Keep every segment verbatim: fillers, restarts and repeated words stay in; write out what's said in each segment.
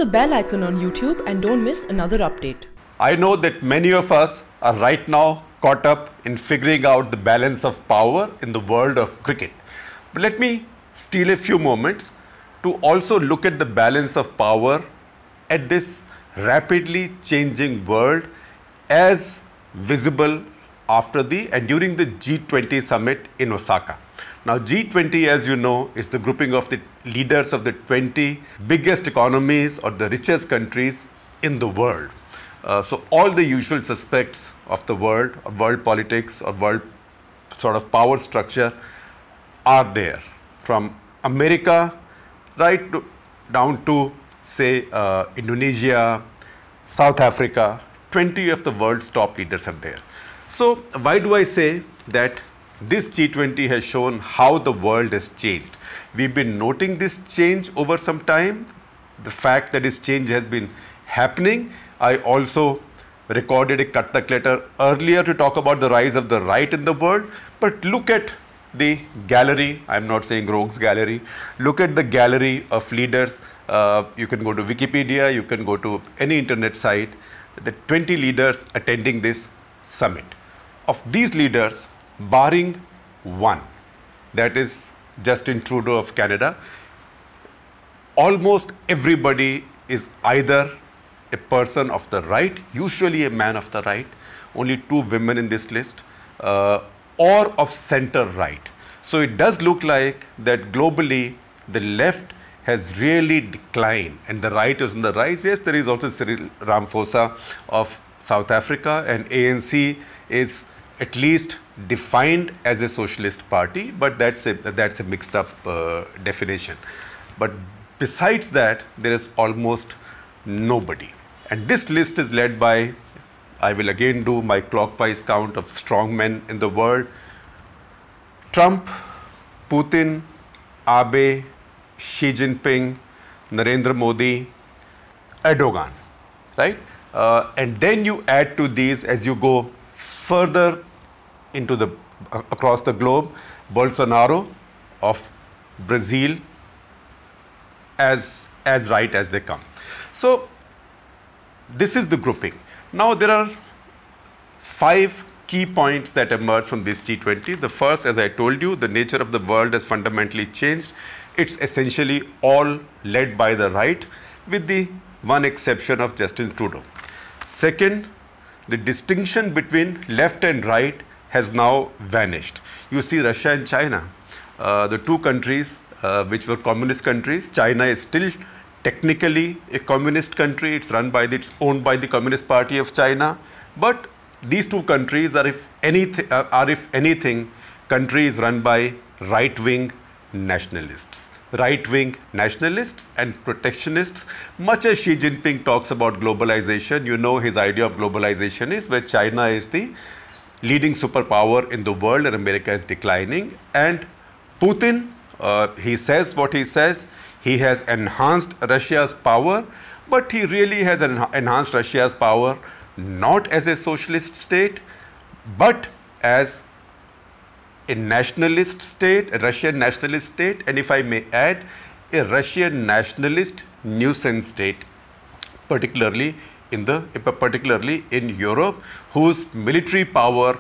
the bell icon on YouTube and don't miss another update. I know that many of us are right now caught up in figuring out the balance of power in the world of cricket. But let me steal a few moments to also look at the balance of power at this rapidly changing world as visible after the and during the G twenty summit in Osaka. Now G twenty, as you know, is the grouping of the leaders of the twenty biggest economies or the richest countries in the world. Uh, so all the usual suspects of the world, of world politics or world sort of power structure are there, from America right to, down to say uh, Indonesia, South Africa. twenty of the world's top leaders are there. So why do I say that this G twenty has shown how the world has changed? We've been noting this change over some time. The fact that this change has been happening. I also recorded a Kathak letter earlier to talk about the rise of the right in the world. But look at the gallery. I'm not saying Rogues Gallery. Look at the gallery of leaders. Uh, you can go to Wikipedia. You can go to any internet site. The twenty leaders attending this summit. Of these leaders, barring one, that is Justin Trudeau of Canada, almost everybody is either a person of the right, usually a man of the right, only two women in this list, uh, or of center right. So it does look like that globally the left has really declined and the right is on the rise. Yes, there is also Cyril Ramaphosa of South Africa, and A N C is at least defined as a socialist party, but that's a, that's a mixed up uh, definition. But besides that, there is almost nobody. And this list is led by, I will again do my clockwise count of strong men in the world: Trump, Putin, Abe, Xi Jinping, Narendra Modi, Erdogan, right? Uh, and then you add to these as you go further into the, uh, across the globe, Bolsonaro of Brazil, as, as right as they come. So this is the grouping. Now there are five key points that emerge from this G twenty. The first, as I told you, the nature of the world has fundamentally changed. It's essentially all led by the right, with the one exception of Justin Trudeau. Second, the distinction between left and right has now vanished. You see Russia and China, uh, the two countries uh, which were communist countries. China is still technically a communist country. It's run by the, it's owned by the Communist Party of China. But these two countries are, if anything, are if anything, countries run by right-wing nationalists. Right-wing nationalists and protectionists. Much as Xi Jinping talks about globalization, you know his idea of globalization is where China is the leading superpower in the world and America is declining. And Putin, uh, he says what he says. He has enhanced Russia's power, but he really has en enhanced Russia's power not as a socialist state, but as a nationalist state, a Russian nationalist state, and if I may add, a Russian nationalist nuisance state, particularly in the particularly in Europe, whose military power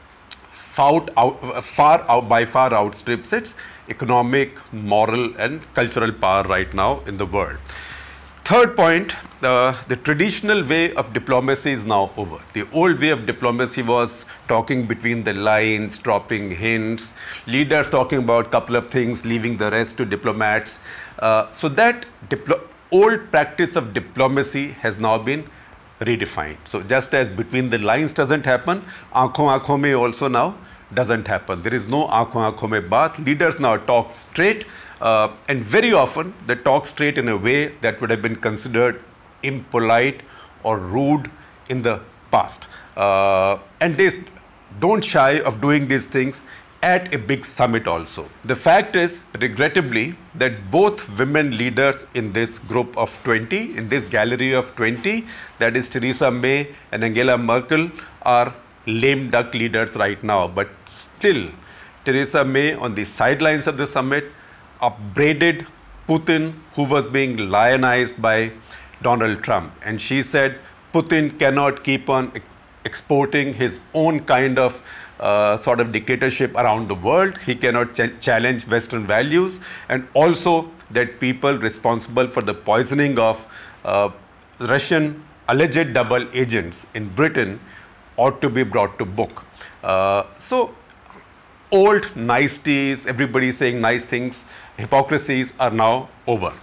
far out, far out by far outstrips its economic, moral, and cultural power right now in the world. Third point, uh, the traditional way of diplomacy is now over. The old way of diplomacy was talking between the lines, dropping hints, leaders talking about a couple of things, leaving the rest to diplomats. Uh, so that old practice of diplomacy has now been redefined. So just as between the lines doesn't happen, aankhon aankhon mein also now doesn't happen. There is no aankhon aankhon mein baat. Leaders now talk straight. Uh, and very often they talk straight in a way that would have been considered impolite or rude in the past. Uh, and they don't shy of doing these things at a big summit also. The fact is, regrettably, that both women leaders in this group of twenty, in this gallery of twenty, that is Theresa May and Angela Merkel, are lame duck leaders right now. But still, Theresa May on the sidelines of the summit upbraided Putin, who was being lionized by Donald Trump. And she said, Putin cannot keep on ex exporting his own kind of uh, sort of dictatorship around the world. He cannot ch challenge Western values. And also that people responsible for the poisoning of uh, Russian alleged double agents in Britain ought to be brought to book. Uh, so old niceties, everybody saying nice things, hypocrisies are now over.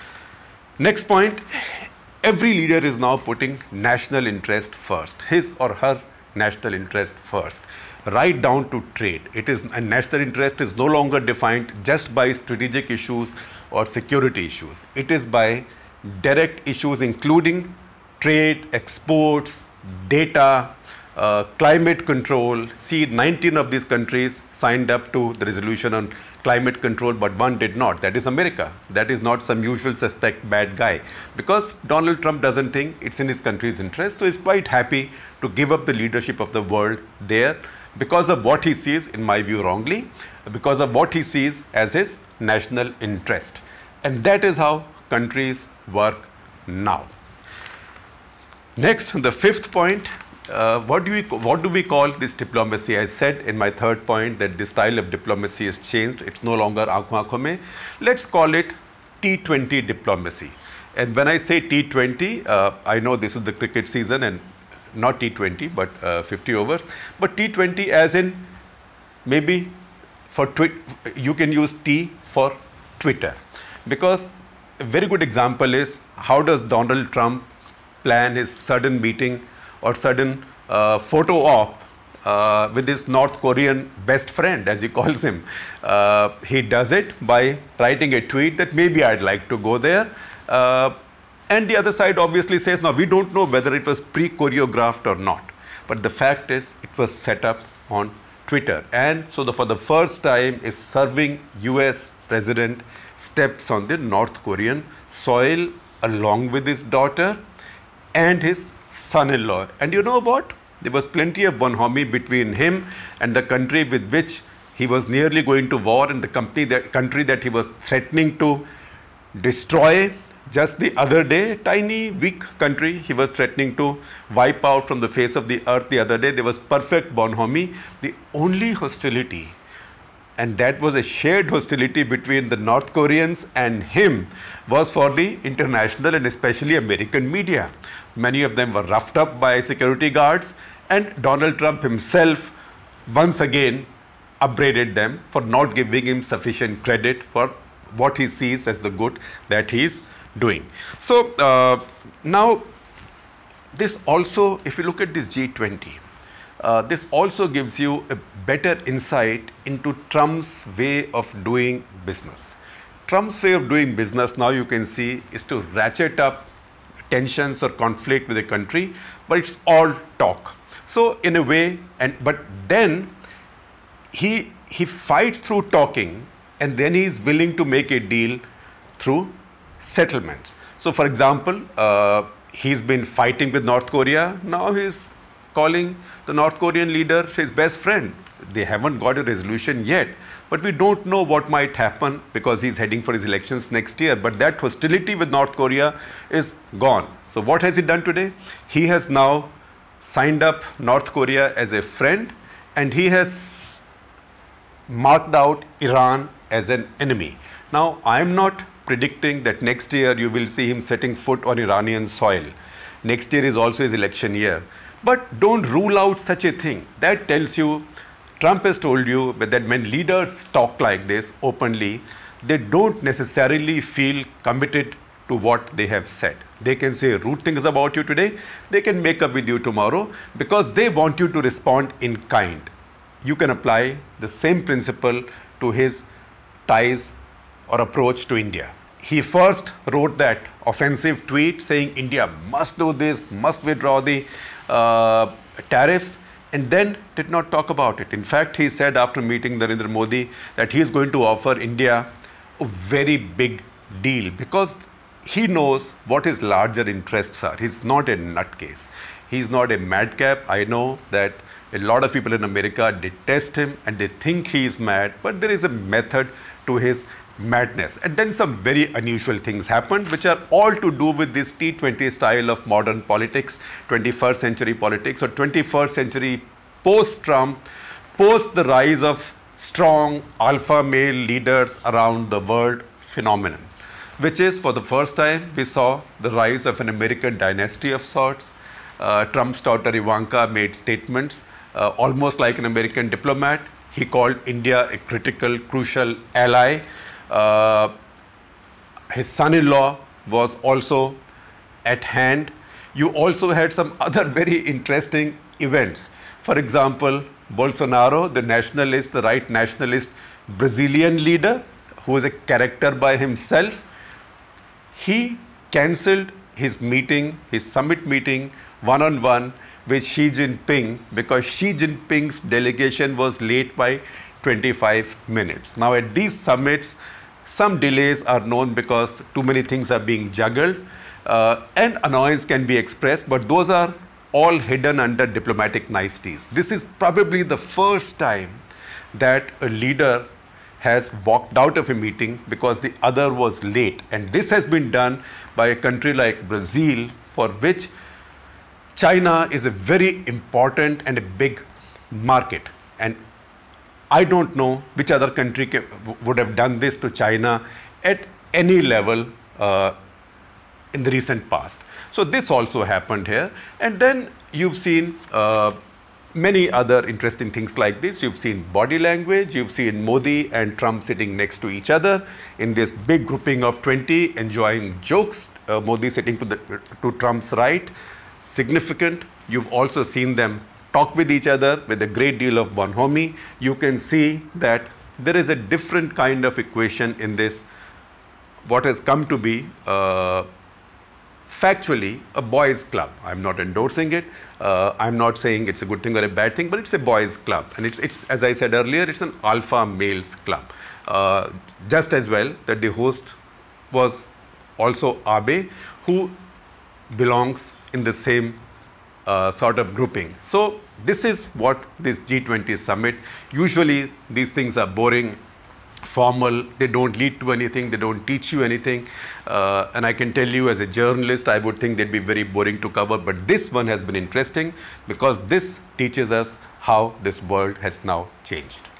Next point, every leader is now putting national interest first, his or her national interest first, right down to trade. It is, and national interest is no longer defined just by strategic issues or security issues. It is by direct issues including trade, exports, data, uh, climate control. See, nineteen of these countries signed up to the resolution on climate control, but one did not. That is America. That is not some usual suspect bad guy. Because Donald Trump doesn't think it's in his country's interest, so he's quite happy to give up the leadership of the world there because of what he sees, in my view wrongly, because of what he sees as his national interest. And that is how countries work now. Next, the fifth point, uh, what, do we, what do we call this diplomacy? I said in my third point that the style of diplomacy has changed. It's no longer aankhon aankhon mein. Let's call it T twenty diplomacy. And when I say T twenty, uh, I know this is the cricket season and not T twenty, but uh, fifty overs. But T twenty as in maybe for twi you can use T for Twitter. Because a very good example is how does Donald Trump plan his sudden meeting or sudden uh, photo op uh, with his North Korean best friend, as he calls him. Uh, he does it by writing a tweet that maybe I'd like to go there. Uh, and the other side obviously says, now we don't know whether it was pre-choreographed or not. But the fact is, it was set up on Twitter. And so the, for the first time, a serving U S president steps on the North Korean soil along with his daughter and his son-in-law. And you know what? There was plenty of bonhomie between him and the country with which he was nearly going to war, and the company that, country that he was threatening to destroy. Just the other day, tiny, weak country, he was threatening to wipe out from the face of the earth the other day. There was perfect bonhomie. The only hostility, and that was a shared hostility between the North Koreans and him, was for the international and especially American media. Many of them were roughed up by security guards, and Donald Trump himself once again upbraided them for not giving him sufficient credit for what he sees as the good that he is doing. So uh, now this also, if you look at this G twenty, uh, this also gives you a better insight into Trump's way of doing business. Trump's way of doing business, now you can see, is to ratchet up tensions or conflict with a country, but it's all talk. So in a way, and but then he he fights through talking, and then he is willing to make a deal through settlements. So for example, uh, he's been fighting with North Korea. Now he's calling the North Korean leader his best friend. They haven't got a resolution yet, but we don't know what might happen because he's heading for his elections next year. But that hostility with North Korea is gone. So what has he done today? He has now signed up North Korea as a friend, and he has marked out Iran as an enemy. Now, I'm not predicting that next year you will see him setting foot on Iranian soil. Next year is also his election year. But don't rule out such a thing. That tells you, Trump has told you that when leaders talk like this openly, they don't necessarily feel committed to what they have said. They can say rude things about you today, they can make up with you tomorrow because they want you to respond in kind. You can apply the same principle to his ties or approach to India. He first wrote that offensive tweet saying India must do this, must withdraw the uh, tariffs, and then did not talk about it. In fact, he said after meeting Narendra Modi that he is going to offer India a very big deal because he knows what his larger interests are. He's not a nutcase. He's not a madcap. I know that a lot of people in America detest him and they think he is mad, but there is a method to his madness. And then some very unusual things happened, which are all to do with this T twenty style of modern politics, twenty-first century politics, or twenty-first century post-Trump, post the rise of strong alpha male leaders around the world phenomenon, which is for the first time we saw the rise of an American dynasty of sorts. Uh, Trump's daughter Ivanka made statements uh, almost like an American diplomat. He called India a critical, crucial ally. Uh, his son-in-law was also at hand. You also had some other very interesting events. For example, Bolsonaro, the nationalist, the right nationalist Brazilian leader, who is a character by himself, he cancelled his meeting, his summit meeting, one-on-one with Xi Jinping because Xi Jinping's delegation was late by twenty-five minutes. Now at these summits, some delays are known because too many things are being juggled uh, and annoyance can be expressed, but those are all hidden under diplomatic niceties. This is probably the first time that a leader has walked out of a meeting because the other was late. And this has been done by a country like Brazil, for which China is a very important and a big market. And I don't know which other country would have done this to China at any level uh, in the recent past. So this also happened here. And then you've seen uh, many other interesting things like this. You've seen body language. You've seen Modi and Trump sitting next to each other in this big grouping of twenty, enjoying jokes. Uh, Modi sitting to, the, to Trump's right. Significant. You've also seen them talk with each other with a great deal of bonhomie. You can see that there is a different kind of equation in this, what has come to be uh, factually a boys' club. I'm not endorsing it. Uh, I'm not saying it's a good thing or a bad thing, but it's a boys' club. And it's, it's as I said earlier, it's an alpha males club. Uh, just as well that the host was also Abe, who belongs in the same uh, sort of grouping. So this is what this G twenty summit, usually these things are boring, formal, they don't lead to anything, they don't teach you anything. Uh, and I can tell you as a journalist, I would think they'd be very boring to cover, but this one has been interesting because this teaches us how this world has now changed.